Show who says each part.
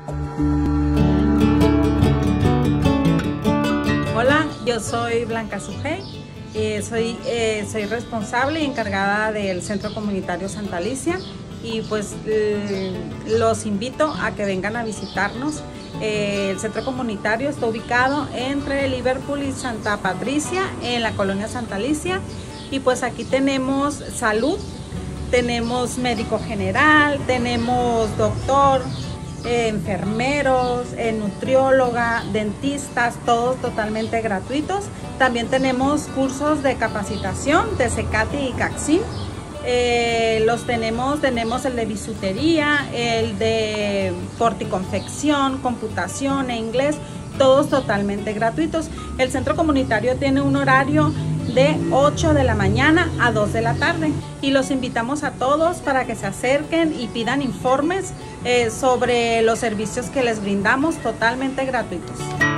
Speaker 1: Hola, yo soy Blanca Sujei, soy responsable y encargada del Centro Comunitario Santa Alicia y pues los invito a que vengan a visitarnos. El Centro Comunitario está ubicado entre Liverpool y Santa Patricia en la colonia Santa Alicia y pues aquí tenemos salud, tenemos médico general, tenemos doctor, enfermeros, nutrióloga, dentistas, todos totalmente gratuitos. También tenemos cursos de capacitación de CECATI y CACSIM. Tenemos el de bisutería, el de corticonfección, computación e inglés, todos totalmente gratuitos. El centro comunitario tiene un horario de 8 de la mañana a 2 de la tarde y los invitamos a todos para que se acerquen y pidan informes sobre los servicios que les brindamos totalmente gratuitos.